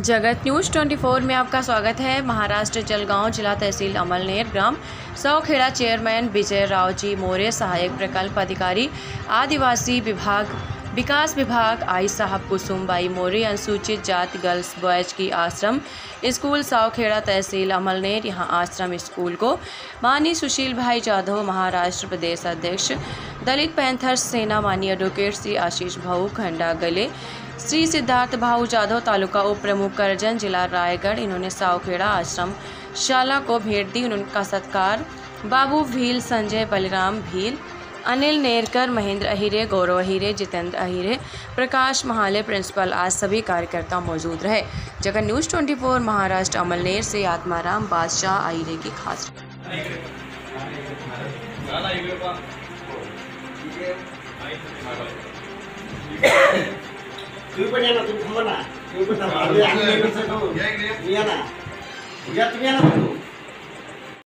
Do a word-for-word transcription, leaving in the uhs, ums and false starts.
जगत न्यूज़ चौबीस में आपका स्वागत है। महाराष्ट्र जलगांव जिला तहसील अमलनेर ग्राम सौखेड़ा चेयरमैन विजय राव जी मोरे, सहायक प्रकल्प अधिकारी आदिवासी विभाग विकास विभाग आई साहब कुसुमबाई मोरे, अनुसूचित जाति गर्ल्स बॉयज की आश्रम स्कूल सौखेड़ा तहसील अमलनेर। यहाँ आश्रम स्कूल को माननीय सुशील भाई जाधव, महाराष्ट्र प्रदेश अध्यक्ष दलित पैंथर्स सेना, माननीय एडवोकेट श्री आशीष भाऊ खंडा गले, श्री सिद्धार्थ भाऊ जाधव, तालुका उप प्रमुख करजन, जिला रायगढ़, इन्होंने सौखेड़ा आश्रम शाला को भेंट दी। उनका सत्कार बाबू भील, संजय बलराम भील, अनिल नेरकर, महेंद्र अहिरे, गौरव अहिरे, जितेंद्र अहिरे, प्रकाश महाले प्रिंसिपल आज सभी कार्यकर्ता मौजूद रहे। जगत न्यूज़ चौबीस महाराष्ट्र अमलनेर से आत्माराम बादशाह अहिरे की खास। तुम्ही पण या ना, तुम्ही थांबा ना, तुम्ही पण थांबा. आम्ही- आम्ही नेहमीच येतो. तुम्ही या ना, या तुम्ही या ना.